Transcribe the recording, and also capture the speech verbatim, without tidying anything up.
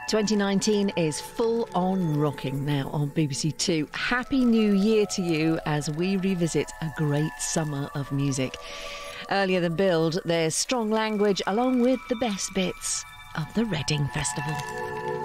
twenty nineteen is full on rocking now on B B C Two. Happy New Year to you as we revisit a great summer of music. Earlier than billed, there's strong language along with the best bits of the Reading Festival.